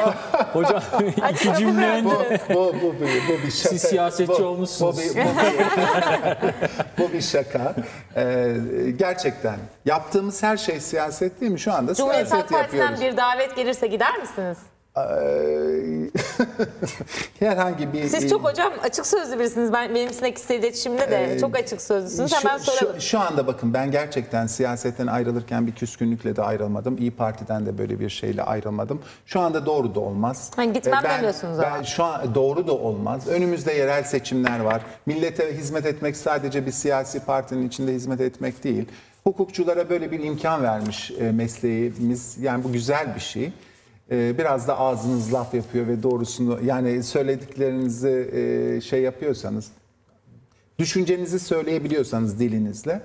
Hocam iki cümle önce Bu bir şaka. siz siyasetçi olmuşsunuz. Bu bir şaka. Gerçekten yaptığımız her şey siyaset değil mi? Şu anda Cumhuriyet Halk siyaset Partisi'nden yapıyoruz. bir davet gelirse gider misiniz? Herhangi bir... Siz çok hocam açık sözlü birisiniz. Benim sizinle iletişimde de çok açık sözlüsünüz. Hemen soralım. Şu anda bakın, ben gerçekten siyasetten ayrılırken bir küskünlükle de ayrılmadım. İyi Parti'den de böyle bir şeyle ayrılmadım. Şu anda doğru da olmaz. Gitmem demiyorsunuz ama. Ben şu an doğru da olmaz. Önümüzde yerel seçimler var. Millete hizmet etmek sadece bir siyasi partinin içinde hizmet etmek değil. Hukukçulara böyle bir imkan vermiş mesleğimiz. Yani bu güzel bir şey. Biraz da ağzınız laf yapıyor ve doğrusunu, yani söylediklerinizi şey yapıyorsanız, düşüncenizi söyleyebiliyorsanız dilinizle.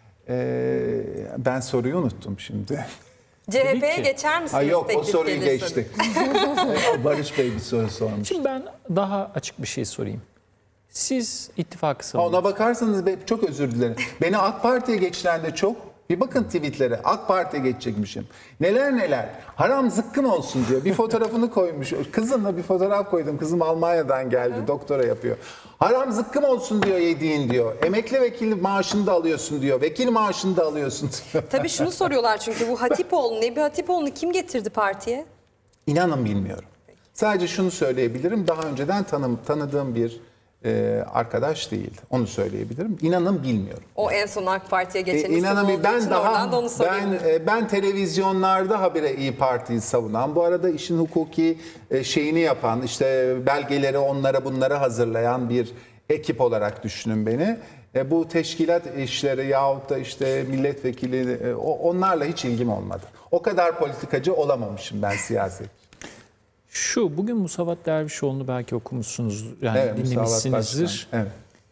Ben soruyu unuttum şimdi. CHP'ye ki. geçer misiniz Yok, o teklif soruyu gelirse? geçtik. Barış Bey bir soru sormuş. Şimdi ben daha açık bir şey sorayım. Siz ittifakı savunuyorsunuz. Ona bakarsanız çok özür dilerim. Beni AK Parti'ye geçiren de çok. Bir bakın tweetlere, AK Parti'ye geçecekmişim. Neler neler. Haram zıkkım olsun diyor. Bir fotoğrafını koymuş. Kızımla bir fotoğraf koydum. Kızım Almanya'dan geldi. Doktora yapıyor. Haram zıkkım olsun diyor yediğin diyor. Emekli vekil maaşını da alıyorsun diyor. Vekil maaşını da alıyorsun diyor. Tabii şunu soruyorlar çünkü bu Hatipoğlu, Nebi Hatipoğlu'nu kim getirdi partiye? İnanın bilmiyorum. Sadece şunu söyleyebilirim. Daha önceden tanıdığım bir arkadaş değil. Onu söyleyebilirim. İnanın bilmiyorum. O en son AK Parti'ye geçen isim İnanın olduğu için oradan da onu sorayım. ben televizyonlarda habire İyi Parti'yi savunan, bu arada işin hukuki şeyini yapan, işte belgeleri onlara bunlara hazırlayan bir ekip olarak düşünün beni. Bu teşkilat işleri yahut da işte milletvekili onlarla hiç ilgim olmadı. O kadar politikacı olamamışım ben siyaset. Bugün Musavat Dervişoğlu'nu belki okumuşsunuz, yani Evet, dinlemişsinizdir. Evet.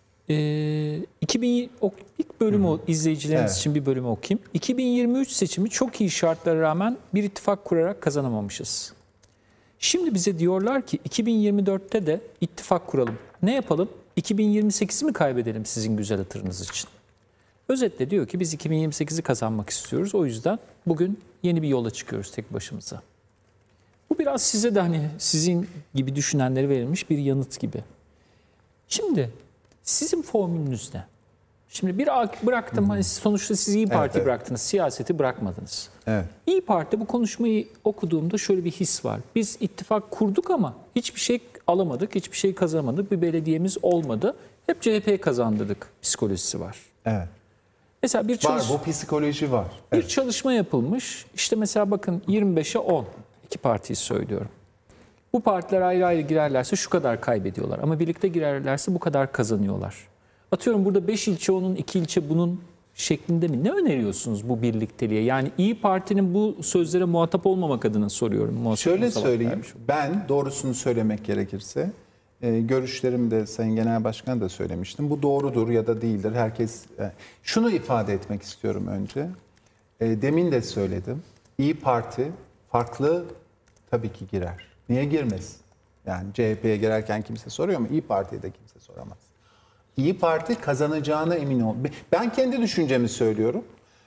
2000 ilk bölümü izleyicilerimiz Evet. için bir bölümü okuyayım. 2023 seçimi çok iyi şartlara rağmen bir ittifak kurarak kazanamamışız. Şimdi bize diyorlar ki 2024'te de ittifak kuralım. Ne yapalım? 2028'i mi kaybedelim sizin güzel hatırınız için? Özetle diyor ki biz 2028'i kazanmak istiyoruz. O yüzden bugün yeni bir yola çıkıyoruz tek başımıza. Bu biraz size de hani sizin gibi düşünenlere verilmiş bir yanıt gibi. Şimdi sizin formülünüz ne? Şimdi bıraktım, hani sonuçta siz İyi Parti bıraktınız, siyaseti bırakmadınız. Evet. İyi Parti, bu konuşmayı okuduğumda şöyle bir his var. Biz ittifak kurduk ama hiçbir şey alamadık, hiçbir şey kazanamadık, bir belediyemiz olmadı. Hep CHP kazandırdık psikolojisi var. Evet. Mesela Bu psikoloji var. bir çalışma yapılmış. İşte mesela bakın 25'e 10. İki partiyi söylüyorum. Bu partiler ayrı ayrı girerlerse şu kadar kaybediyorlar. Ama birlikte girerlerse bu kadar kazanıyorlar. Atıyorum burada 5 ilçe onun, 2 ilçe bunun şeklinde mi? Ne öneriyorsunuz bu birlikteliğe? Yani İyi Parti'nin bu sözlere muhatap olmamak adına soruyorum. Şöyle söyleyeyim, ben doğrusunu söylemek gerekirse, görüşlerimi de Sayın Genel Başkan'a da söylemiştim. Bu doğrudur ya da değildir. Herkes şunu ifade etmek istiyorum önce. Demin de söyledim. İyi Parti farklı tabii ki girer. Niye girmez? Yani CHP'ye girerken kimse soruyor mu? İyi Parti'ye de kimse soramaz. İyi Parti kazanacağına emin ol. Ben kendi düşüncemi söylüyorum.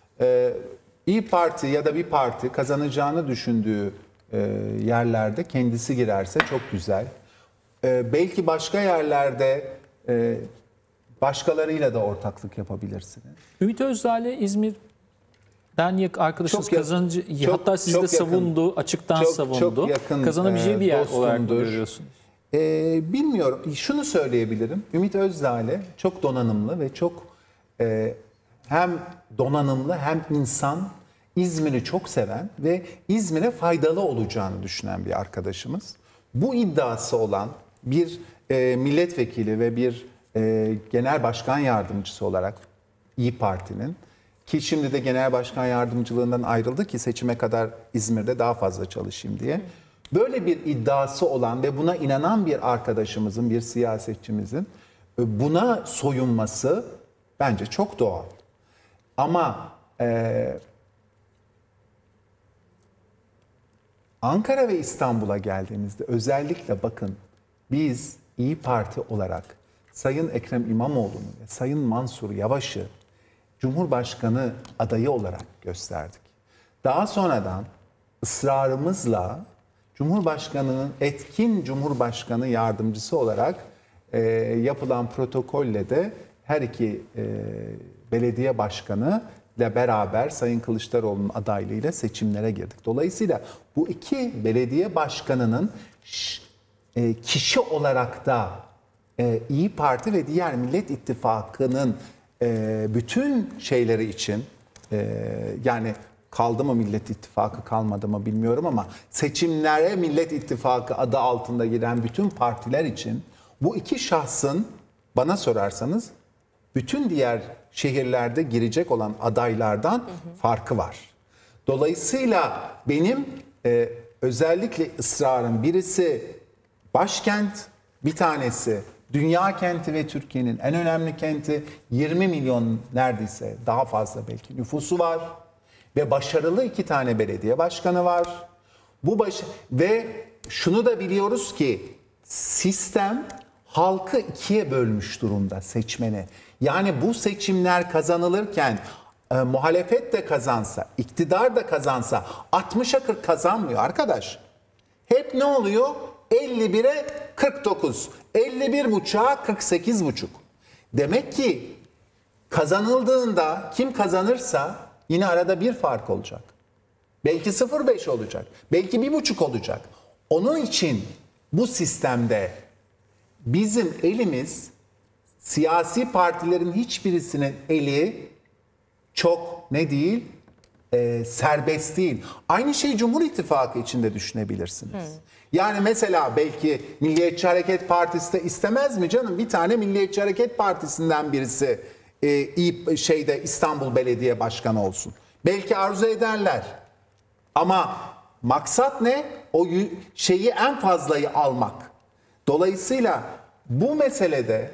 İyi Parti ya da bir parti kazanacağını düşündüğü yerlerde kendisi girerse çok güzel. Belki başka yerlerde başkalarıyla da ortaklık yapabilirsiniz. Ümit Özdağ'la İzmir'den arkadaşınız kazancı, hatta sizi de savundu, açıktan savundu. Çok yakın, kazanabileceği bir yer olarak dostumdur. görüyorsunuz. Bilmiyorum. Şunu söyleyebilirim. Ümit Özdağ'le çok donanımlı ve çok hem donanımlı hem insan, İzmir'i çok seven ve İzmir'e faydalı olacağını düşünen bir arkadaşımız. Bu iddiası olan bir milletvekili ve bir genel başkan yardımcısı olarak İyi Parti'nin, ki şimdi de genel başkan yardımcılığından ayrıldı ki seçime kadar İzmir'de daha fazla çalışayım diye. Böyle bir iddiası olan ve buna inanan bir arkadaşımızın, bir siyasetçimizin buna soyunması bence çok doğal. Ama Ankara ve İstanbul'a geldiğimizde özellikle bakın, biz İyi Parti olarak Sayın Ekrem İmamoğlu'nu ve Sayın Mansur Yavaş'ı Cumhurbaşkanı adayı olarak gösterdik. Daha sonradan ısrarımızla Cumhurbaşkanı'nın etkin Cumhurbaşkanı yardımcısı olarak yapılan protokolle de her iki belediye başkanı ile beraber Sayın Kılıçdaroğlu'nun adaylığıyla seçimlere girdik. Dolayısıyla bu iki belediye başkanının kişi olarak da İyi Parti ve diğer Millet İttifakı'nın bütün şeyleri için yani kaldı mı Millet İttifakı kalmadı mı bilmiyorum ama seçimlere Millet İttifakı adı altında giren bütün partiler için bu iki şahsın bana sorarsanız bütün diğer şehirlerde girecek olan adaylardan farkı var. Dolayısıyla benim özellikle ısrarım birisi başkent, bir tanesi dünya kenti ve Türkiye'nin en önemli kenti, 20 milyon neredeyse daha fazla belki nüfusu var ve başarılı iki tane belediye başkanı var. Ve şunu da biliyoruz ki sistem halkı ikiye bölmüş durumda, seçmeni. Yani bu seçimler kazanılırken muhalefet de kazansa, iktidar da kazansa 60'a 40 kazanmıyor arkadaş. Hep ne oluyor? 51'e 49, 51,5'a 48,5. Demek ki kazanıldığında kim kazanırsa yine arada bir fark olacak. Belki 0,5 olacak, belki 1,5 olacak. Onun için bu sistemde bizim elimiz, siyasi partilerin hiçbirisinin eli çok ne değil, serbest değil. Aynı şeyi Cumhur İttifakı için de düşünebilirsiniz. Yani mesela belki Milliyetçi Hareket Partisi de istemez mi canım? Bir tane Milliyetçi Hareket Partisi'nden birisi İstanbul Belediye Başkanı olsun. Belki arzu ederler. Ama maksat ne? O şeyi en fazlayı almak. Dolayısıyla bu meselede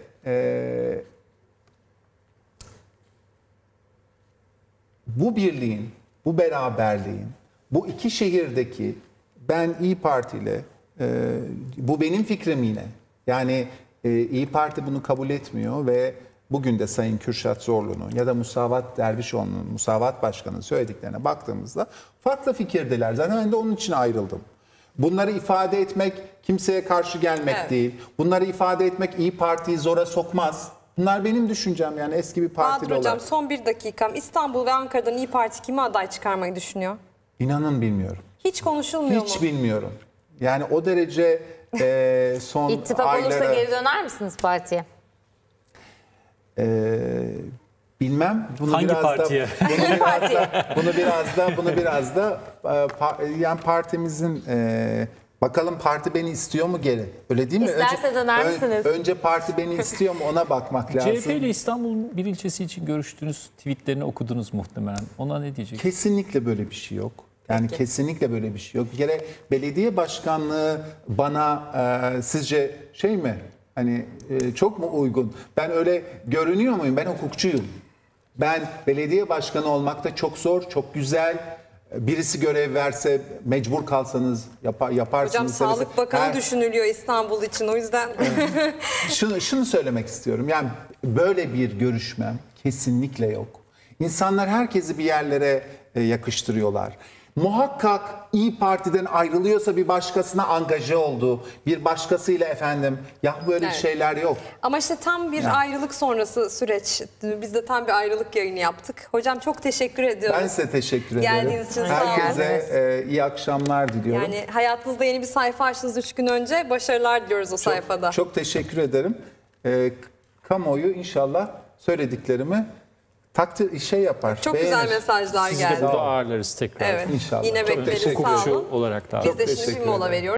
bu birliğin, bu beraberliğin, bu iki şehirdeki ben İyi Parti ile bu benim fikrim yine. Yani İyi Parti bunu kabul etmiyor ve bugün de Sayın Kürşat Zorlu'nun ya da Musavat Dervişoğlu'nun, Musavat Başkanı'nın söylediklerine baktığımızda farklı fikirdiler. Zaten ben de onun için ayrıldım. Bunları ifade etmek kimseye karşı gelmek değil. Bunları ifade etmek İyi Parti'yi zora sokmaz. Bunlar benim düşüncem yani eski bir partili Bahadır Hocam olarak. son bir dakikam. İstanbul ve Ankara'dan İyi Parti kime aday çıkarmayı düşünüyor? İnanın bilmiyorum. Hiç konuşulmuyor mu? Hiç bilmiyorum. Yani o derece son İttifak aylara... olursa geri döner misiniz partiye? Bilmem. Bunu Hangi biraz partiye? Bunu biraz da yani partimizin bakalım parti beni istiyor mu geri? Öyle değil mi? İsterse döner misiniz? Önce parti beni istiyor mu ona bakmak lazım. CHP ile İstanbul'un bir ilçesi için görüştüğünüz tweetlerini okudunuz muhtemelen. Ona ne diyeceksiniz? Kesinlikle böyle bir şey yok. Yani kesinlikle böyle bir şey yok. Bir kere belediye başkanlığı bana sizce şey mi? Hani çok mu uygun? Ben öyle görünüyor muyum? Ben hukukçuyum. Ben belediye başkanı olmak da çok zor, çok güzel. Birisi görev verse mecbur kalsanız yaparsınız. Hocam Sağlık Bakanı düşünülüyor İstanbul için o yüzden. Şunu söylemek istiyorum. Yani böyle bir görüşmem kesinlikle yok. İnsanlar herkesi bir yerlere yakıştırıyorlar. Muhakkak İyi Parti'den ayrılıyorsa bir başkasına angaje oldu. Bir başkasıyla efendim ya böyle şeyler yok. Ama işte tam bir ayrılık sonrası süreç. Biz de tam bir ayrılık yayını yaptık. Hocam çok teşekkür ediyoruz. Ben size teşekkür ederim. Geldiğiniz için sağ olun. Herkese iyi akşamlar diliyorum. Yani hayatınızda yeni bir sayfa açtınız 3 gün önce. Başarılar diliyoruz o sayfada. Çok teşekkür ederim. Kamuoyu inşallah söylediklerimi takdir yapar. Çok beğenir. güzel mesajlar Sizi de geldi. burada ağırlarız tekrar. Evet. İnşallah. Yine Çok bekleriz. teşekkür Sağ Hukukçu olun. olarak da Biz de teşekkür şimdi bir mola ederim. veriyoruz.